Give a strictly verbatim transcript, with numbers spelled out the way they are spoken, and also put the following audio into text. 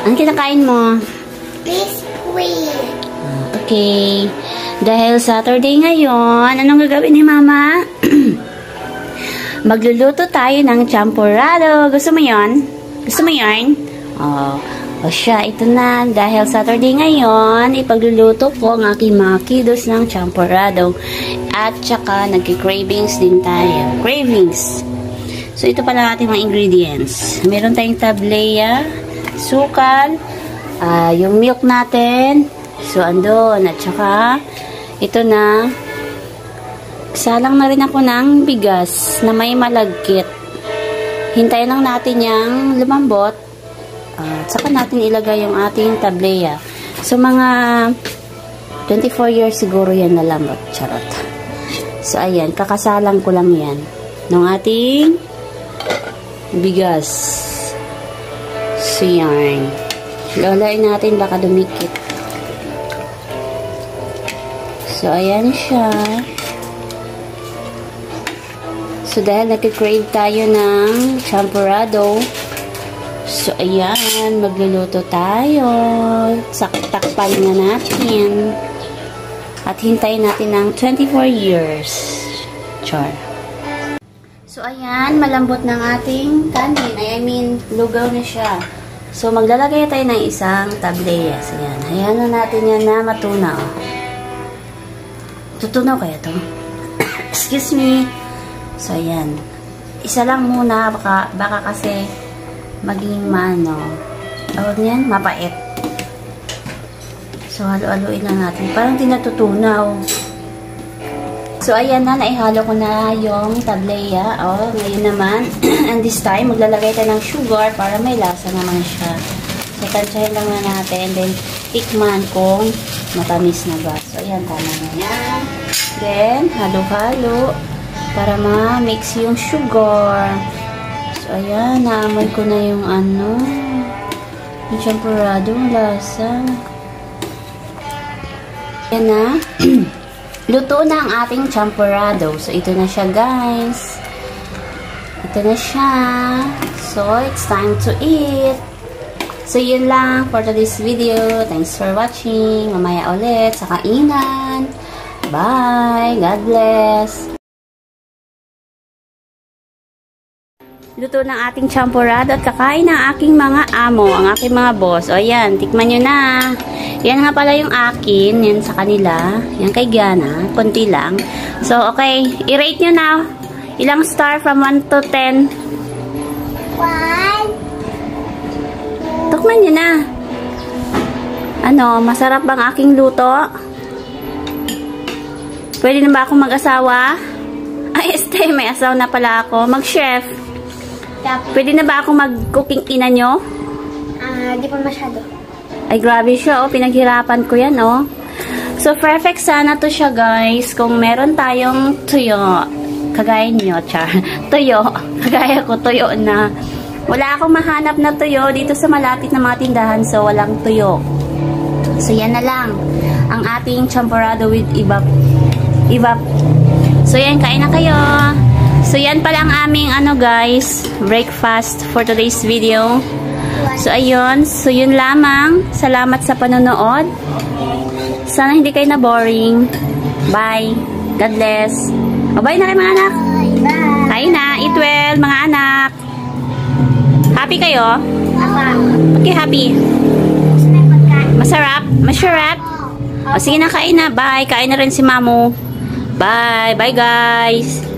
Ano kinakain mo? Biscuit. Okay. Dahil Saturday ngayon, anong gagawin ni Mama? Magluluto tayo ng champorado. Gusto mo yon? Gusto mo yon? Oh. O siya, ito na. Dahil Saturday ngayon, ipagluluto ko ang aking mga kiddos ng champorado. At saka, nagki-cravings din tayo. Cravings. So, ito pala ating mga ingredients. Meron tayong tableya, sukal, uh, yung milk natin. So, andun. At saka, ito na, salang na rin ako ng bigas na may malagkit. Hintayin lang natin yung lumambot. Uh, at saka natin ilagay yung ating tableya. So, mga twenty-four years siguro yan na lambot. Charot. So, ayan. Kakasalang ko lang yan ng ating bigas. So, yan. Lalain natin. Baka dumikit. So, ayan siya. So, dahil nag-crave tayo ng champorado. So, ayan. Magluluto tayo. Takpan na natin. At hintayin natin ng twenty-four years. Char. So, ayan. Malambot ng ating kanin. I mean, lugaw na siya. So, maglalagay tayo ng isang tableya. So, ayan. Hayaan na natin yan na matunaw. Tutunaw kaya to? Excuse me. So, ayan. Isa lang muna. Baka, baka kasi maging mano. Tawag niyan, mapait. So, halo-haloin lang natin. Parang tinatutunaw. So, ayan na. Naihalo ko na yung tableya. O, ngayon naman. And this time, maglalagay tayo ng sugar para may lasa naman siya. So, tansyahin lang na natin. And then, tikman kung matamis na ba. So, ayan. Tama na yan. Then, halo-halo para ma-mix yung sugar. So, ayan. Naamoy ko na yung ano. Yung champorado. Lasa. Ayan na. Luto na ang ating champorado. So, ito na siya, guys. Ito na siya. So, it's time to eat. So, yun lang for today's video. Thanks for watching. Mamaya ulit sa kainan. Bye! God bless! Luto ng ating champorado at kakain ng aking mga amo, ang aking mga boss. O, yan. Tikman nyo na. Yan nga pala yung akin. Yan sa kanila. Yan kay Gianna. Konti lang. So, okay. I-rate nyo na. Ilang star from one to ten? one. Tukman nyo na. Ano, masarap bang aking luto? Pwede na ba akong mag-asawa? Ay, este, may asawa na pala ako. Mag-chef. Pwede na ba akong mag-cooking ina nyo? Ah, uh, di pa masyado. Ay, grabe siya, oh. Pinaghirapan ko yan, oh. So, perfect sana to siya, guys. Kung meron tayong tuyo. Kagaya nyo, char. Tuyo. Kagaya ko, tuyo na. Wala akong mahanap na tuyo dito sa malapit na mga tindahan. So, walang tuyo. So, yan na lang. Ang ating champorado with evap. Evap. So, yan. Kain na kayo. So, yan pala ang aming, ano, guys, breakfast for today's video. So, ayun. So, yun lamang. Salamat sa panonood. Sana hindi kayo na-boring. Bye. God bless. O, bye na kayo, mga anak. Bye. Kain na. Eat well, mga anak. Happy kayo? Okay, happy. Masarap? Masarap? O, sige na, kain na. Bye. Kain na rin si Mamu. Bye. Bye, guys.